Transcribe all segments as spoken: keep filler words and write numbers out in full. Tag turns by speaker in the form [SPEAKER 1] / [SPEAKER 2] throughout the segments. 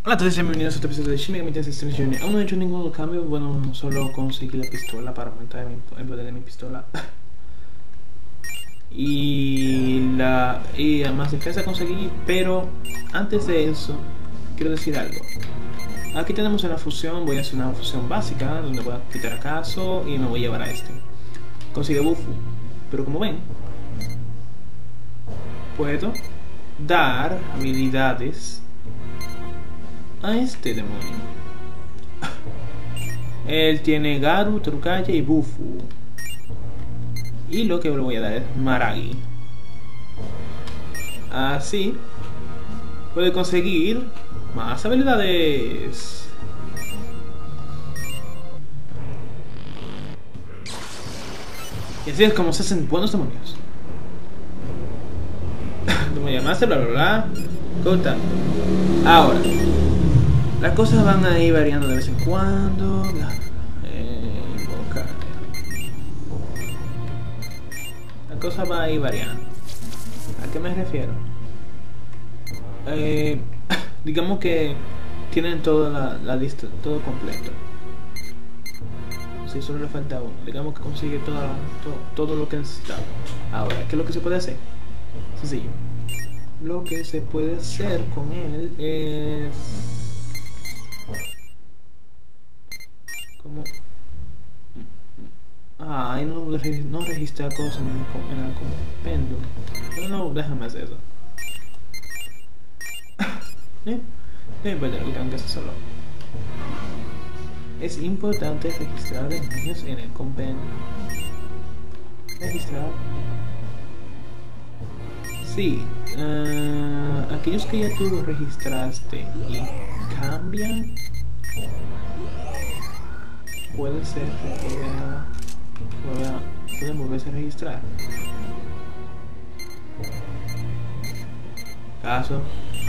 [SPEAKER 1] Hola a todos y bienvenidos a otro episodio de Shin Megami Tensei Strange Journey. Aún no he hecho ningún cambio, bueno, solo conseguí la pistola para aumentar mi, el poder de mi pistola. y la y más defensa conseguí, pero antes de eso, quiero decir algo. Aquí tenemos una fusión, voy a hacer una fusión básica, donde voy a quitar a Kaso y me voy a llevar a este. Consigue Bufu, pero como ven, puedo dar habilidades a este demonio. Él tiene Garu, Trucaya y Bufu. Y lo que le voy a dar es Maragi. Así puede conseguir más habilidades. Y así es como se hacen buenos demonios. Tú me llamaste, bla bla bla. Cota. Ahora, las cosas van a ir variando de vez en cuando. Eh, okay. La cosa va a ir variando. ¿A qué me refiero? Eh, digamos que tienen toda la, la lista, todo completo. Si solo le falta uno, digamos que consigue toda, todo, todo lo que necesitaba. Ahora, ¿qué es lo que se puede hacer? Sencillo. Lo que se puede hacer con él es... como... Ah, ahí no, no registra cosas en el, en el compendio. Pero no, déjame hacer eso. ¿Eh? No importa lo que tengo que hacer solo. Es importante registrar demonios en el compendio. Registrar. Sí, uh, aquellos que ya tú registraste y cambian, puede ser que pueda, pueda, pueden volverse a registrar. Caso.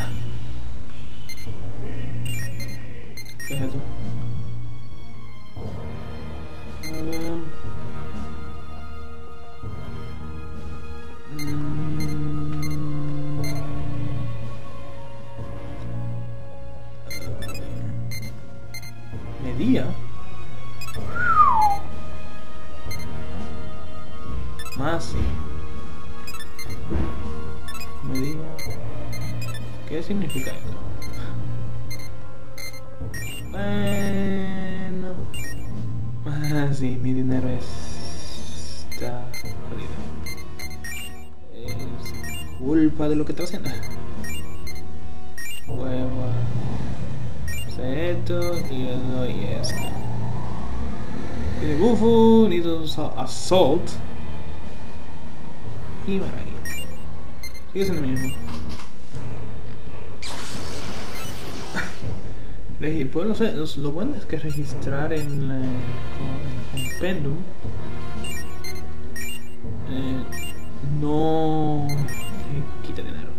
[SPEAKER 1] ¿Qué es esto? Uh, Medía. Más sí. Medía. ¿Qué significa esto? Bueno. Ah, sí, mi dinero está jodido. Es culpa de lo que está haciendo. Hueva. Esto y le doy esto. Pide Bufu, Needles Assault y Maragi. Sigue siendo lo mismo. Pues lo, lo bueno es que registrar en el compendium eh, no eh, quita dinero.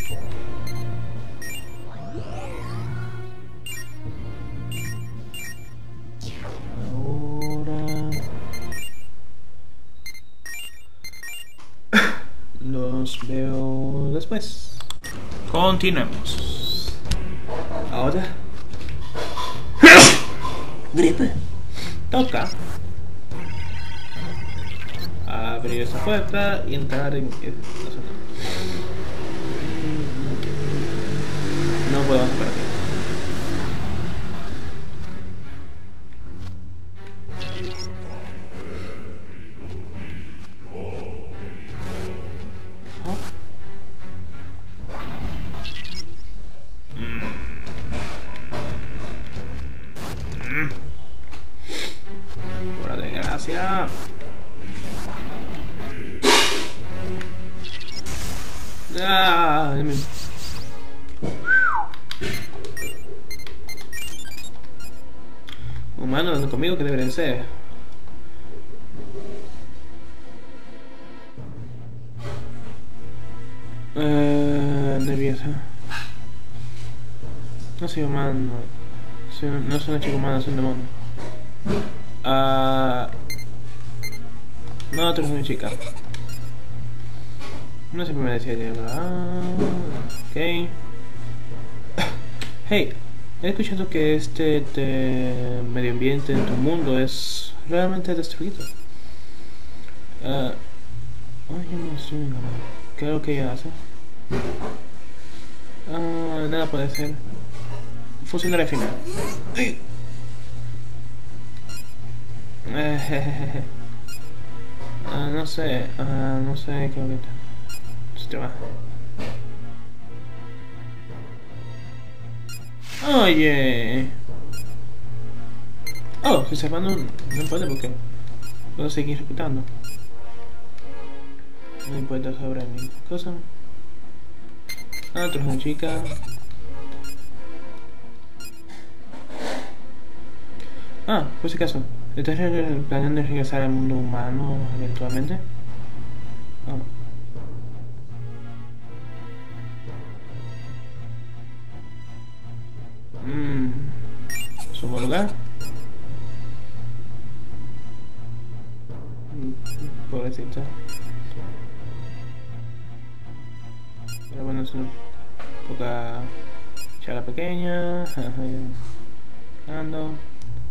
[SPEAKER 1] Los veo después. Continuemos. Ahora gripe. Toca abrir esa puerta y entrar en... No puedo hacer para aquí. Por desgracia. Ah, humano anda conmigo, que deberían ser. Eh, nerviosa. No soy humano. Soy, no soy una chica humana, soy un demonio. Ah, no, tú eres una chica. No siempre me decía que... Ah, ok. Hey, He escuchado que este te- medio ambiente en tu mundo es realmente destruido. Ah, ay, no sé, no. ¿Qué es lo que ella hace? Ah, nada puede ser. Funcionará al final. Ay. Eh, jejeje. Ah, no sé, ah, no sé qué ahorita. Sistema. Oye. Oh, si se va no, no puede porque puedo seguir repitiendo. No importa sobre mi cosa. Ah, otra una chica. Ah, por si acaso. ¿Estás planeando regresar al mundo humano eventualmente? Ah. Mmm. ¿Sumo lugar? Mm, pobrecita. Pero bueno, es una poca charla pequeña. Ando.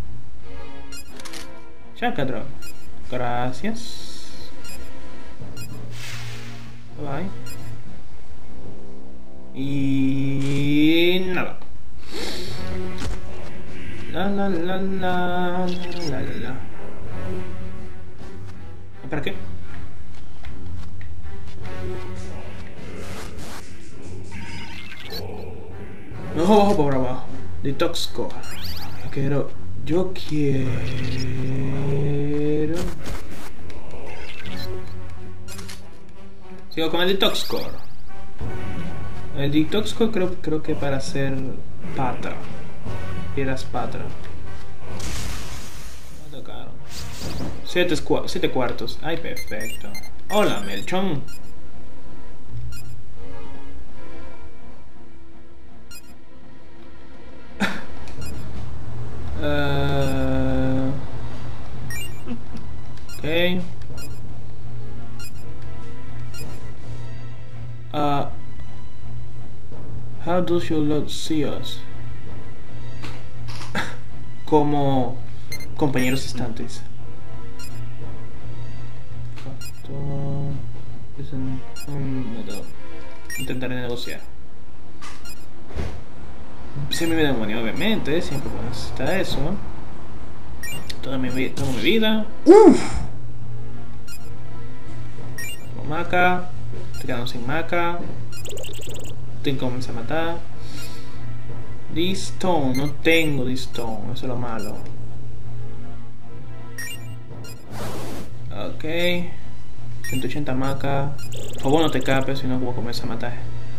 [SPEAKER 1] Chacadro. Gracias. Bye. Y nada. La la la la la la la. ¿Para qué? Ojo, ojo por abajo. Detox core. Yo quiero. Yo quiero. Sigo con el detox core. El detox core creo, creo que para hacer patra. Piedras patra. Me tocaron. Siete, siete cuartos. Ay, perfecto. Hola, Melchón. Uh, okay. Uh, how does your Lord see us? Como compañeros distantes. Esto es un, un método. Intentaré negociar. Siempre mi demonio, obviamente. Siempre voy a necesitar eso. Toda mi, toda mi vida. Uff. Maca. Te quedamos sin maca. Te comienza a matar. D-Stone. No tengo D-Stone. Eso es lo malo. Ok. ciento ochenta maca. Por favor no te capes, si no voy a comenzar a matar.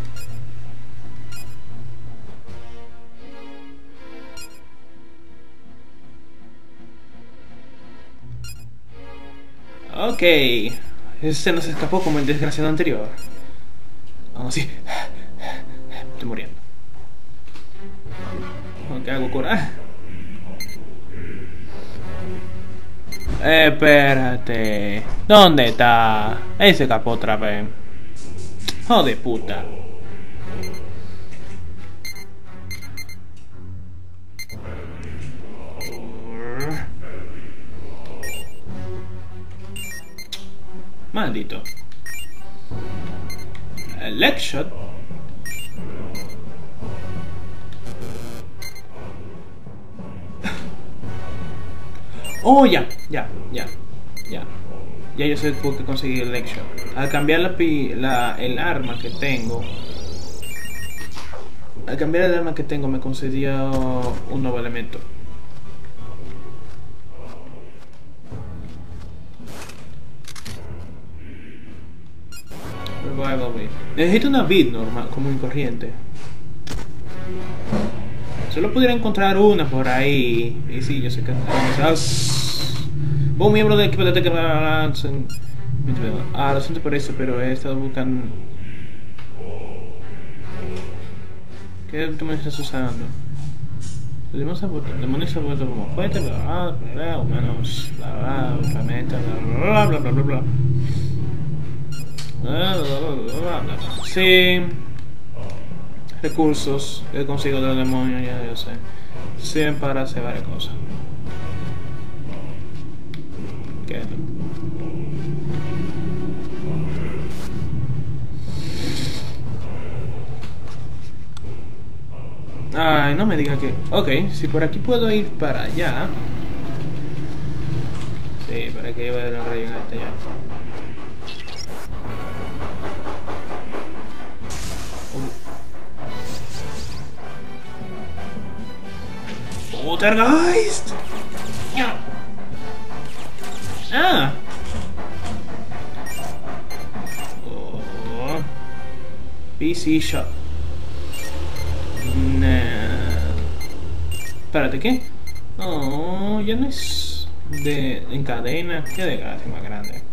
[SPEAKER 1] Ok. Ese no se escapó como el desgraciado anterior. Aún así. Estoy muriendo. ¿Qué hago? Cura. Espérate. ¿Dónde está? Ahí se escapó otra vez. Joder puta. Maldito. El leg shot. Oh, ya, ya, ya, ya. Ya yo sé por qué conseguir el leg shot. Al cambiar la, pi la el arma que tengo. Al cambiar el arma que tengo me concedió un nuevo elemento. Necesito una vid normal, común y corriente. Solo pudiera encontrar una por ahí. Y sí, yo sé que... Un miembro del equipo de Tekken... Ah, lo siento por eso, pero he estado buscando... ¿Qué demonio estás usando? Los demonios se han vuelto como fuertes, bla bla bla, humanos, bla bla, planeta, bla bla bla bla bla. Sí. recursos que consigo de los demonios, ya yo sé. Sirven para hacer varias cosas. ¿Qué es esto? Ay, no me diga que... Ok, si por aquí puedo ir para allá. Sí, para que yo vaya a la rayo en hasta allá. Oh. Poltergeist. Ah. Oh. P C Shop. Nah. Espérate, ¿qué? Oh, ya no es de en cadena. Qué desgracia más grande.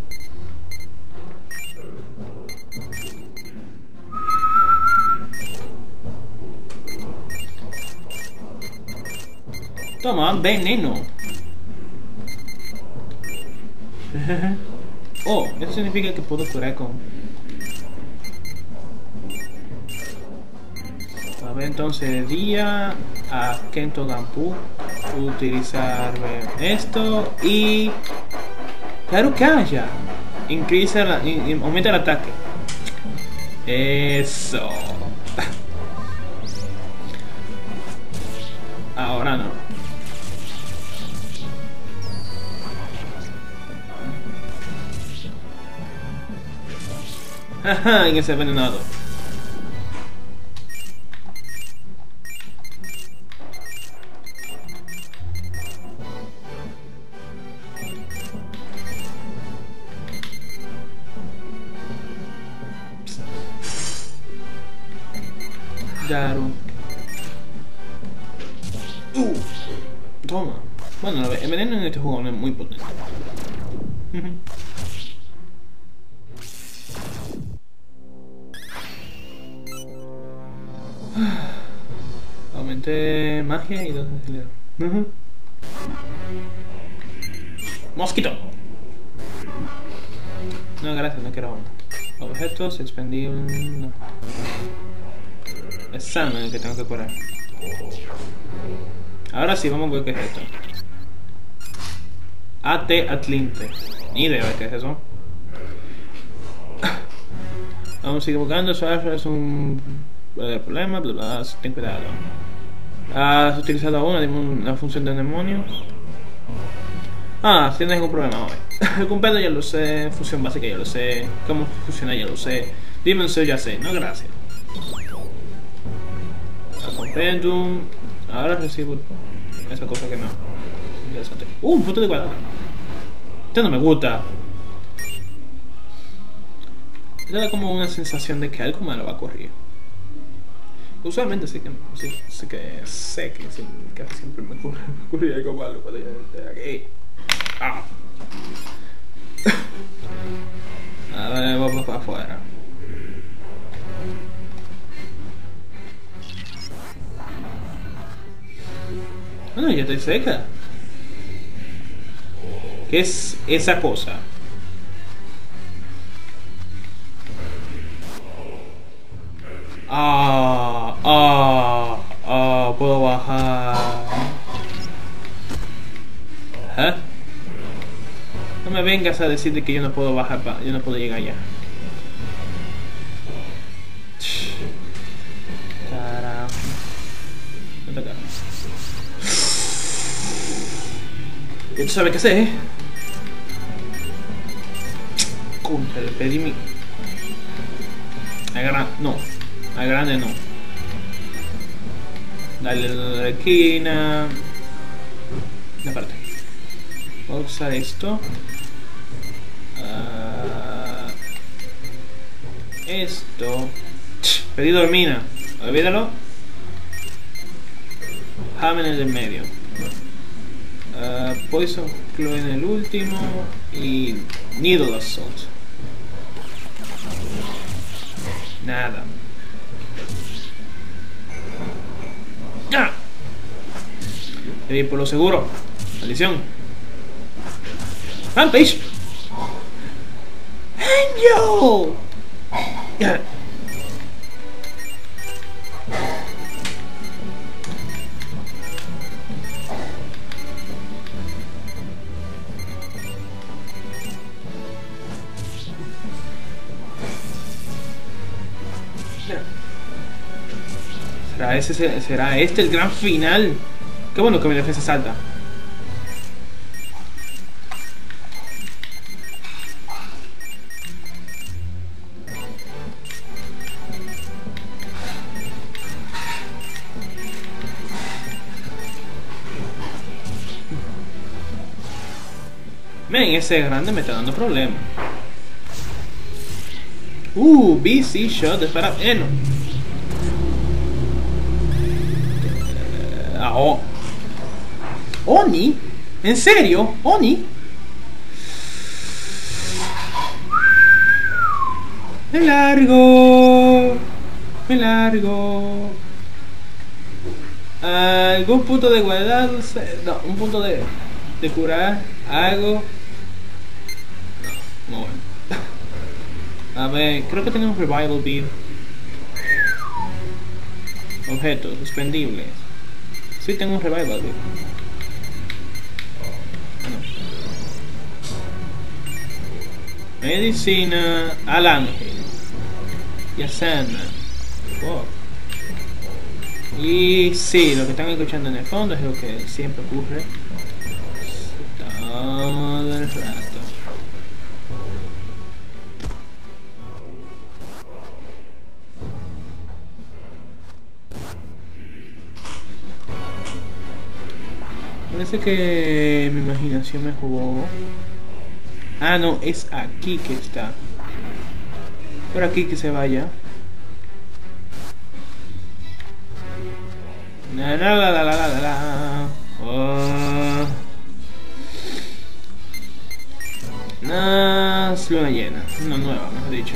[SPEAKER 1] Toma, veneno. Oh, eso significa que puedo curar con... A ver, entonces día a Kento Gampu utilizar esto y Harukaya increase la, in, in, aumenta el ataque. Eso. Ahora no. Ajá, en ese envenenado. Daru. Uh, toma. Bueno, el veneno en este juego no es muy potente. Aumenté magia y dos agilidad. Mosquito. No, gracias, no quiero aguantar. Objetos expendibles. No. Examen el que tengo que curar. Ahora sí, vamos a ver qué es esto. A T Atlinte. Ni idea de qué es eso. Vamos a seguir buscando. Eso es un problema. Bla, bla, ten cuidado. ¿Has utilizado aún la función de demonios? Ah, si tienes ningún problema hoy. El compendio ya lo sé. Función básica ya lo sé. Cómo funciona ya lo sé. Dimensión ya sé. No, gracias. Compendium. Ahora recibo esa cosa que no. Interesante. Uh, un punto de cuadrado. Esto no me gusta. Esto da como una sensación de que algo malo va a ocurrir. Usualmente sí que sí, sí que sé que sí, casi siempre me ocurre, me ocurre algo malo cuando yo estoy aquí. Ah. A ver, vamos para afuera. Bueno, ya estoy seca. ¿Qué es esa cosa? Ah, ah, ah, puedo bajar. ¿Eh? No me vengas a decir que yo no puedo bajar, pa yo no puedo llegar allá. Carajo. Vente acá. ¿Y tú sabes qué hacer, eh? Contra el pedí mi... Al no. Al grande no. Dale a la esquina. La parte. Voy a usar esto. Uh, esto. Pedido de mina. Olvídalo. Ham en el del medio. Uh, Poison Claw en el último. Y Needle Assault. Nada. ¡Ah! Debí ir por lo seguro. Maldición. Rampage. Angel. Yeah. ese se- será este el gran final. Qué bueno que mi defensa salta. Men, ese grande me está dando problemas. Uh, B C shot, espera, eh, no. Ah, oh. ¿Oni? ¿En serio? ¿Oni? Me largo. Me largo. ¿Algún punto de guardar? No, un punto de, de curar. Algo. No, no bueno. A ver, creo que tenemos Revival Beam. Objetos, expendibles. Sí, tengo un Revival Beam. No. Medicina al ángel. Y a Sandman. Wow. Y sí, lo que están escuchando en el fondo es lo que siempre ocurre todo el rato. Parece que mi imaginación me jugó. Ah, no, es aquí que está. Por aquí que se vaya. La la la la la la la. Oh. No, es luna llena. Una nueva, mejor dicho.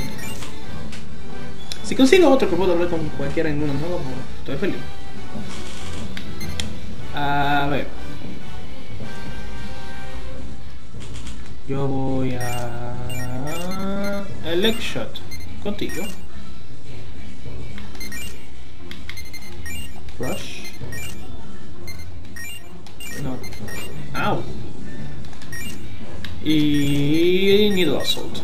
[SPEAKER 1] Si consigo otro que puedo hablar con cualquiera en luna nueva, estoy feliz. A ver. Yo voy a... Elect Shot. Contigo. Rush. No. Au. Y... Needle Assault.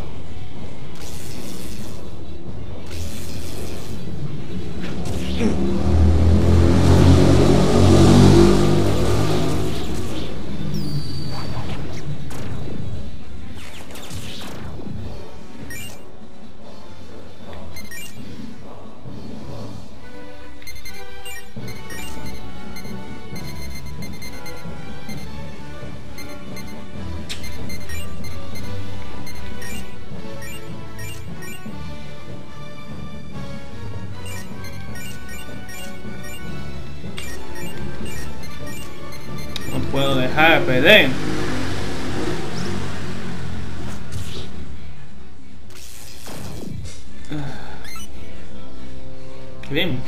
[SPEAKER 1] No puedo dejar de perder. Bien.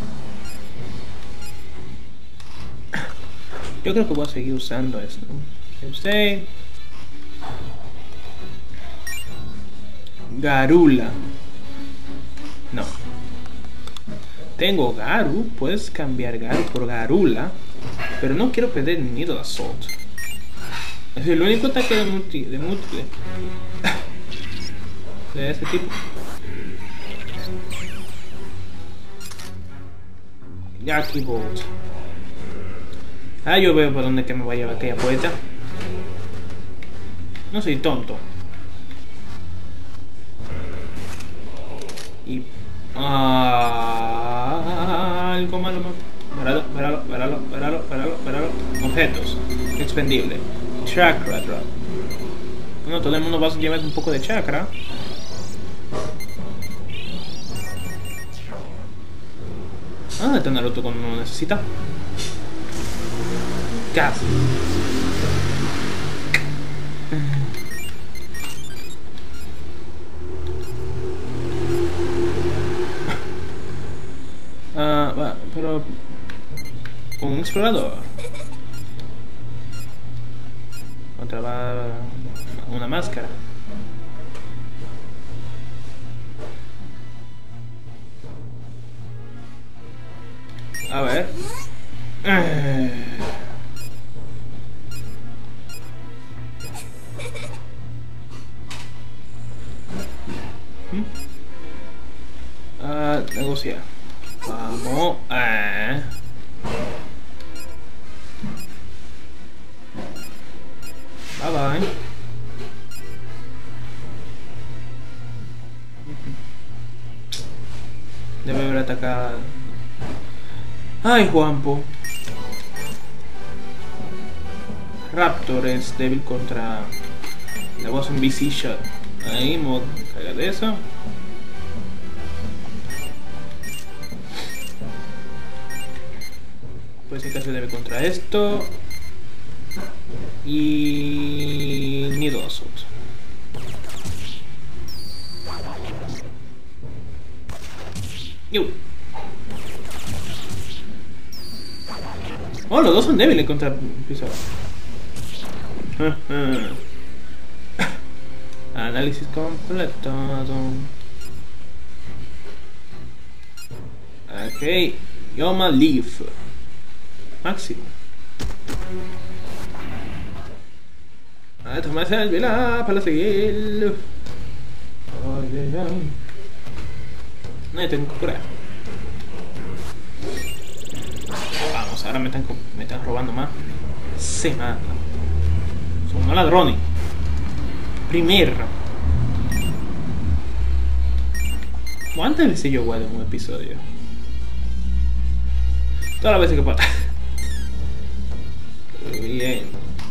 [SPEAKER 1] Yo creo que voy a seguir usando esto. Usted. Garula. No. Tengo Garu. Puedes cambiar Garu por Garula. Pero no quiero perder Needle Assault. Es el único ataque de multi. De múltiple. De ese tipo. Jackie Bolt. Ah, yo veo por dónde que me va a llevar aquella puerta. No soy tonto. Y... Ah, algo malo, malo. Paralo, paralo, paralo, paralo, paralo, paralo. Objetos. Expendible. Chakra drop. Bueno, todo el mundo va a llevar un poco de chakra. Ah, está Naruto cuando no lo necesita. Casi. Ah, va, pero... Un explorador. Otra va... Una máscara. A ver. ¿Mm? Ah, negociar. Vamos. Ah. Ay, Juanpo. Raptor es débil contra la voz en B C Shot. Ahí, mod, carga de eso. Pues en caso débil contra esto. Y Nido Assault. Yo. Oh, los dos son débiles contra Pizarro. Análisis completado. Ok. Yoma Leaf. Máximo. A tomarse el vela para seguir. No, yo tengo que curar. Vamos, ahora me están, me están robando más. Se mata. Son unos ladrones. Primero. ¿Cuántas veces yo guardo en un episodio? Todas las veces que pueda. Bien.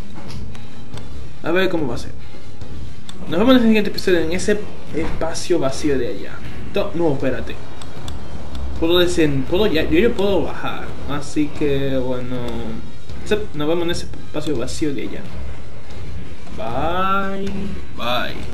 [SPEAKER 1] A ver cómo va a ser. Nos vemos en el siguiente episodio en ese espacio vacío de allá. No, espérate. Puedo descender, puedo ya, yo, yo puedo bajar. Así que bueno. Nos vemos en ese espacio vacío de allá. Bye. Bye.